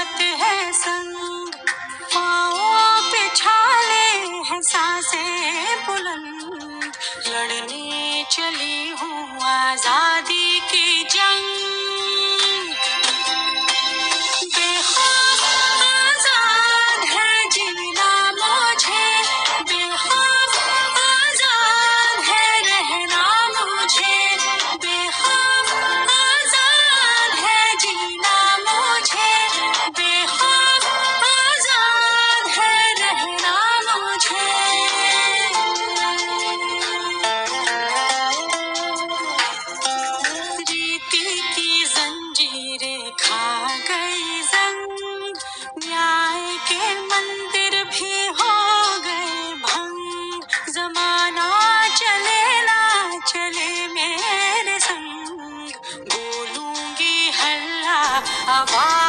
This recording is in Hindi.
मोहब्बत है संग, पाँवों पे छाले हैं सांसें बुलंद, लड़ने चली हूँ आजादी की जंग। बेखौफ आजाद है जीना मुझे, बेखौफ आजाद है रहना मुझे, बेखौफ आजाद है जीना मुझे, बेखौफ आजाद है रहना मुझे। रीति की जंजीरें खा गई जंग, न्याय के मंदिर भी हो गए भंग, जमाना चले ना चले मेरे संग, बोलूंगी हल्ला आवाज